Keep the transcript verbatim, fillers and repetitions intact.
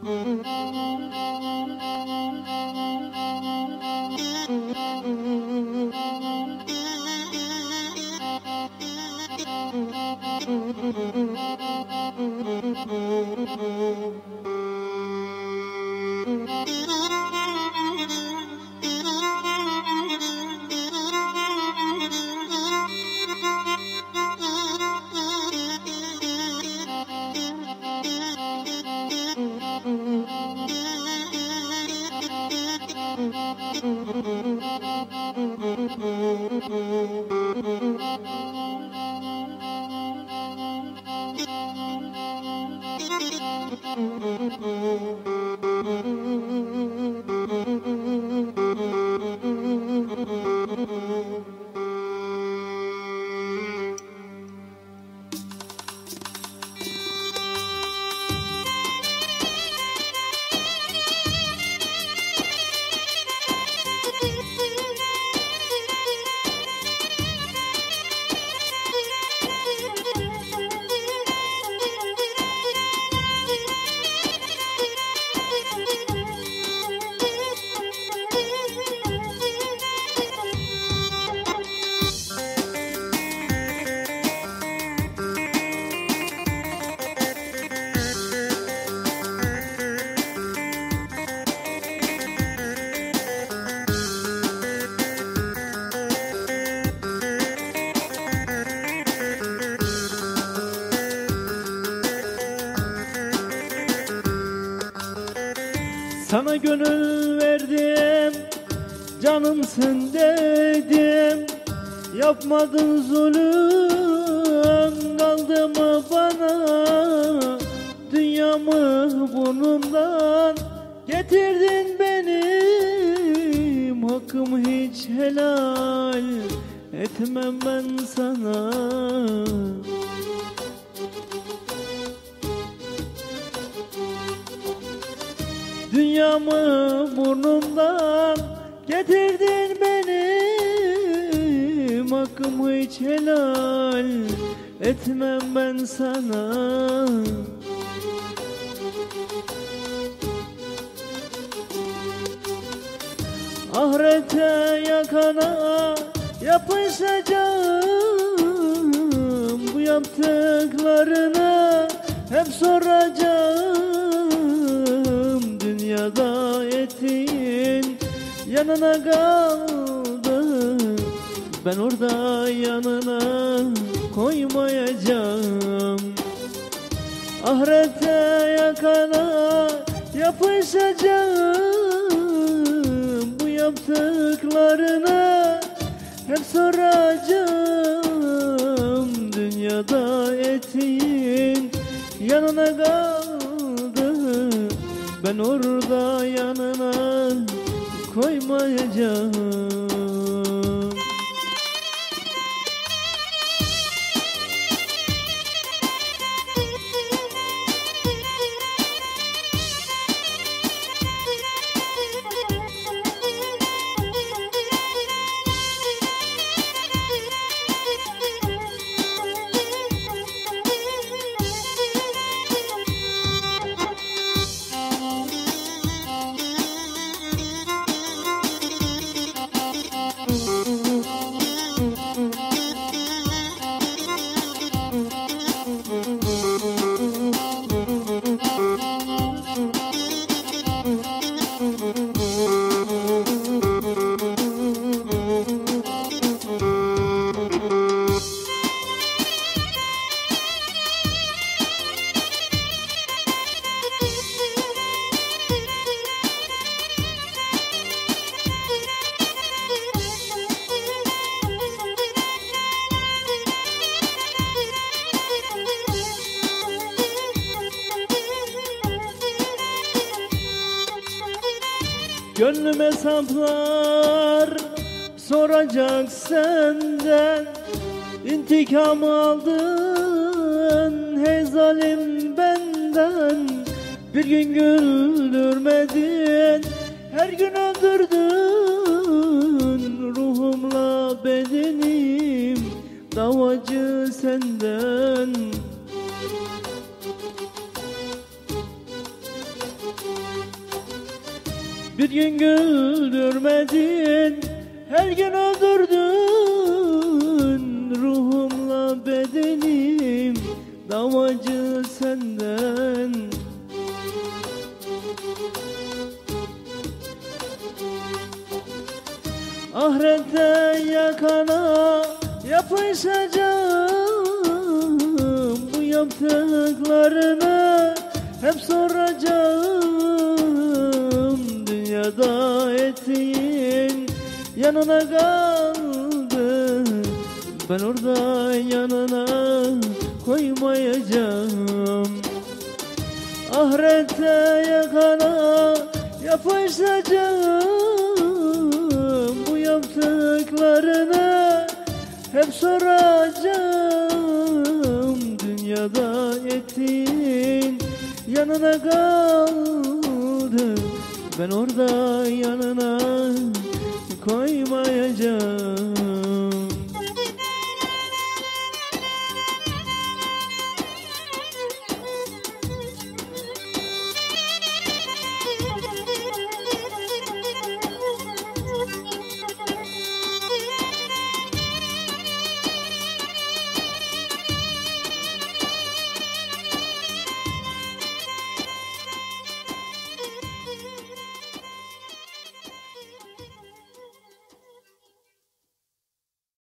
Sana gönül verdim, canımsın dedim. Yapmadın zulüm, kaldı mı bana? Dünyamı burnumdan getirdin benim. Hakkımı hiç helal etmem ben sana. Dünyamı burnumdan getirdin benim. Hakkımı hiç helal etmem ben sana. Ahirete yakana yapışacağım. Bu yaptıklarını hep soracağım. Dünyada ettiğin yanına kaldı. Ben orada yanına koymayacağım. Ahirete yakana yapışacağım. Bu yaptıklarını hep soracağım. Dünyada ettiğin yanına kaldı. Ben orada yanına koymayacağım. Gönlüm hesaplar soracak senden. İntikam aldın hey zalim benden. Bir gün güldürmedin, her gün öldürdün. Ruhumla bedenim davacı senden. Bir gün güldürmedin, her gün öldürdün. Ruhumla bedenim davacı senden. Ahirette yakana yapışacağım. Bu yaptıklarını hep soracağım. Dünyada ettiğin yanına kaldı. Ben orada yanına koymayacağım. Ahirette yakana yapışacağım. Bu yaptıklarını hep soracağım. Dünyada ettiğin yanına kaldı. Ben orada yanına koymayacağım.